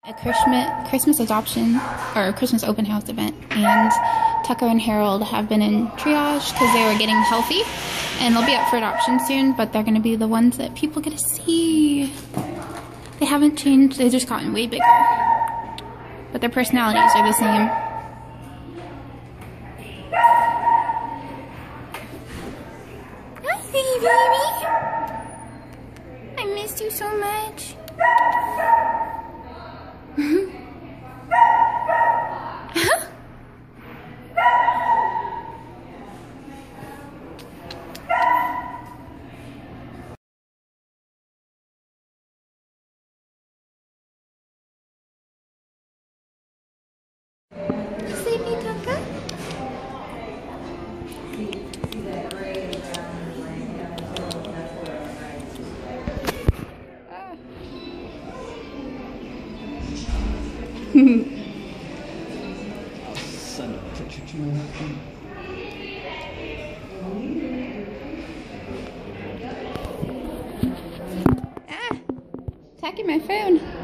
A Christmas adoption or Christmas open house event, and Tucker and Harold have been in triage because they were getting healthy, and they'll be up for adoption soon, but they're going to be the ones that people get to see. They haven't changed, they've just gotten way bigger, but their personalities are the same. Hi, baby. I missed you so much. Sleepy Tucker? I'll send a picture to my husband. Attacking my phone.